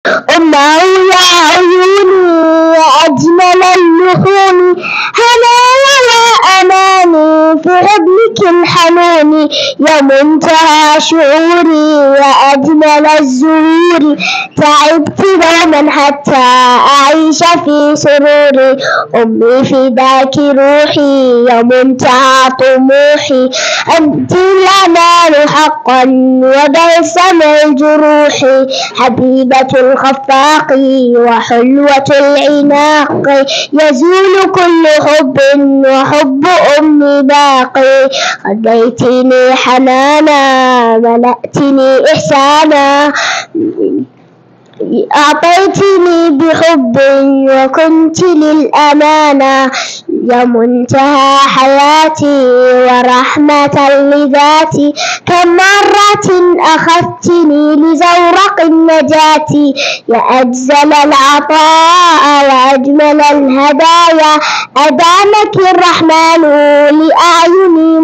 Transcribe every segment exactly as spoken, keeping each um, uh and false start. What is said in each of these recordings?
أمه يا عيوني يا أجمل اللحون، هنايا يا أماني في حضنك الحنون، يا منتهى شعوري يا أجمل الزهور، تعبت دوما حتى أعيش في سروري، أمي فداك روحي يا منتهى طموحي، أنت الأمان حقا وبلسم الجروح، حبيبة الخفاق وحلوة العناق، يزول كل حب وحب أمي باقي، خليتني حنانا ملأتني إحسانا، أعطيتني بحب وكنت للأمانة، يا منتهى حياتي ورحمة لذاتي، كم مرة أخذتني لزورق النجاة، يا أجزل العطاء وأجمل الهدايا، أدامك الرحمن لأعيني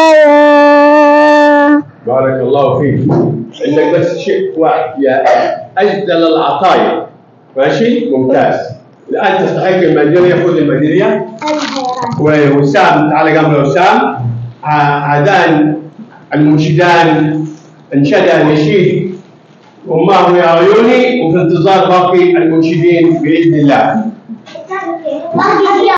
منايا. بارك الله فيك. عندك بس شيء واحد، يا أجزل العطايا. ماشي؟ ممتاز. الآن تستحق الميدالية، خذ الميدالية. ووسام، تعال قبل وسام. هذان المنشدان انشدا نشيد أمه يا عيوني، وفي انتظار باقي المنشدين بإذن الله.